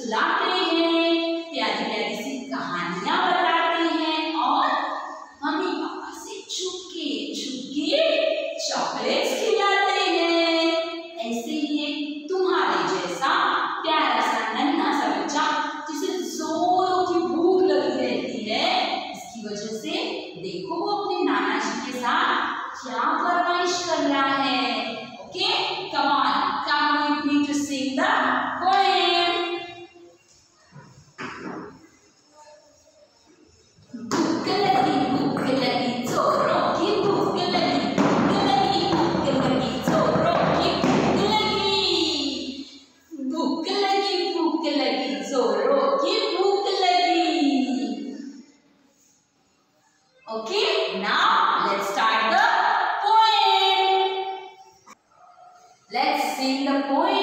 सुलाते हैं, प्यारी प्यारी सी कहानियां बताते हैं और मम्मी पापा से छुपके छुपके चॉकलेट्स खिलाते हैं। ऐसे ही एक तुम्हारे जैसा प्यारा सा नन्हा सा बच्चा जिसे जोरों की भूख लगी रहती है, इसकी वजह से देखो वो अपने नाना जी के साथ क्या फरमाइश कर रहा है। Okay, come on, come with me to sing the poem. भूख लगी जोरों की, भूख लगी जोरों की, भूख लगी जोरों की, भूख लगी। Okay, now let's start the poem. Let's sing the poem.